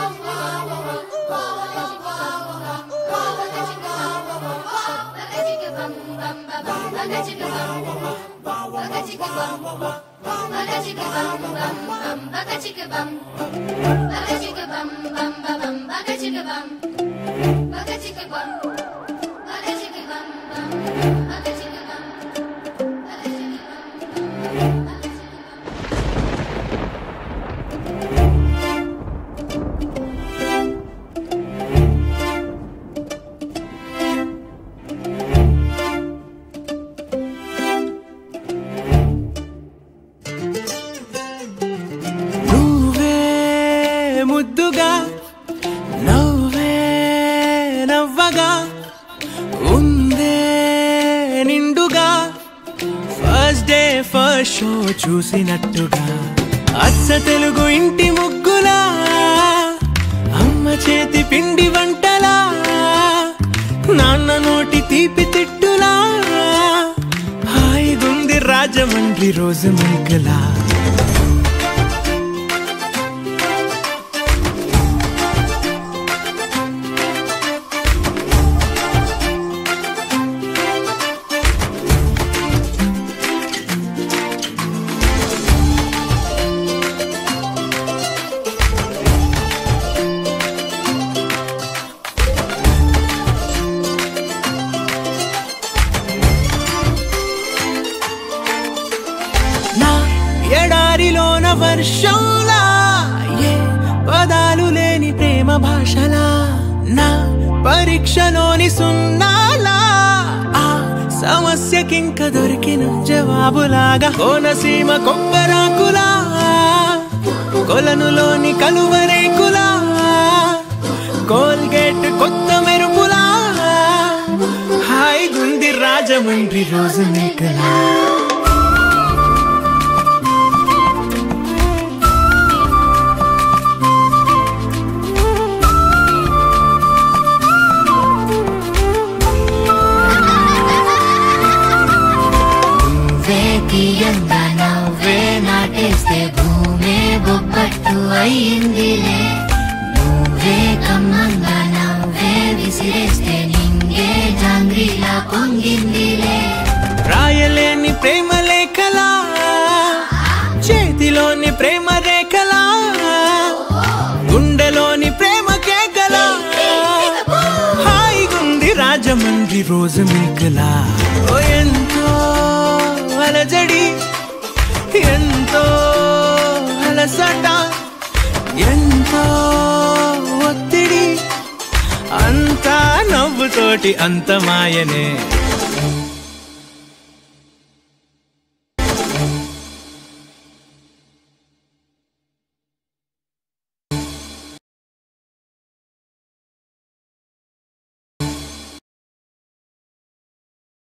ముద్దుగా నవ్వే నవ్వగా ఉందే నిండుగా ఫస్ట్ డే ఫస్ట్ షో చూసినట్టుగా అచ్చ తెలుగు ఇంటి ముగ్గులా అమ్మ చేతి పిండి వంటలా నాన్న నోటి తీపి తిట్టులా హాయిగుంది రాజమండ్రి రోజు మీకలా ఎడారిలోన వర్షంలా ఏ పదాలు లేని ప్రేమ భాషలా నా పరీక్షలోని సున్నాలా ఆ సమస్యకింక దొరికిన జవాబులాగా కోనసీమ కొబ్బరాకులా కొలనులోని కలువరేకులా కోల్గేట్ కొత్త మెరుపులా హాయిగుంది రాజమండ్రి రోజు మీకలా నవ్వే నాటేస్తే భూమే బొబ్బట్టు అయిందిలే నువ్వే కమ్మంగా నవ్వే విసిరేస్తే నింగే జాంగ్రీలా పొంగిందిలే రాయలేని ప్రేమ లేఖలా చేతిలోని ప్రేమ రేఖలా గుండెలోని ప్రేమ కేకలా హాయిగుంది రాజమండ్రి రోజు మీకలా ఓ ఎంతో అలజడి ఎంతో అలసట ఎంతో ఒత్తిడి అంతా నవ్వుతోటి అంత మాయనే